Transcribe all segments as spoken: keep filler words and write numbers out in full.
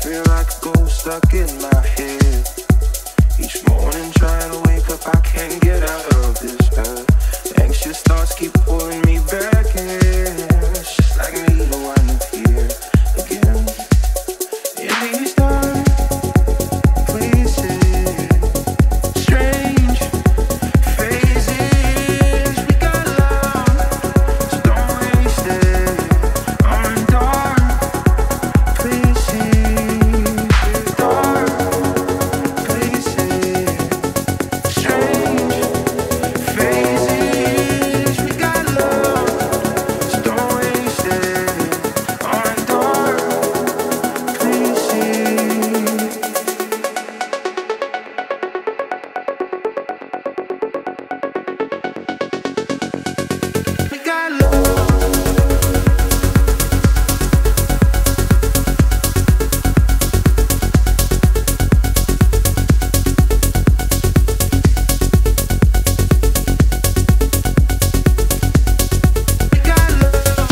feel like a ghost stuck in my head. Each morning trying to wake up, I can't get out of this bed. Anxious thoughts keep pulling me back in. It's just like me to wind up here again. In these dark places, strange phases. We got love, so don't waste it on dark places. Dark places, strange phases. We got love, so don't waste it on dark places. We got love. We got love.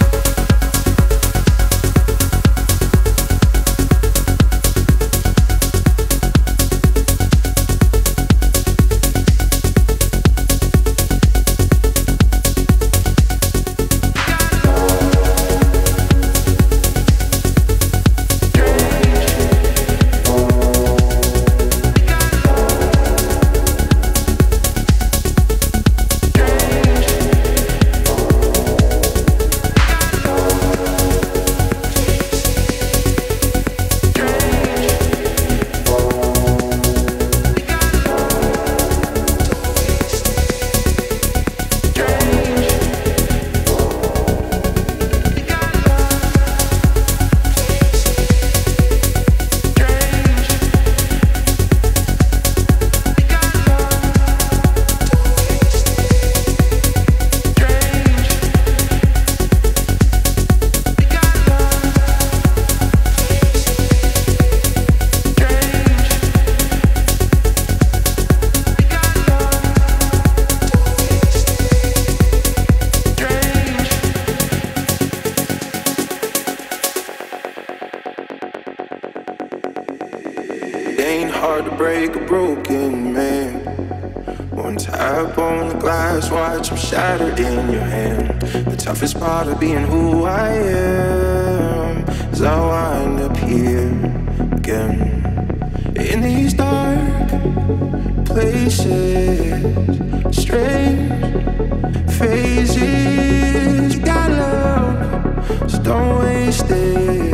It ain't hard to break a broken man. One tap on the glass, watch him shatter in your hand. The toughest part of being who I am is I wind up here again. In these dark places, strange phases. You got love, so don't waste it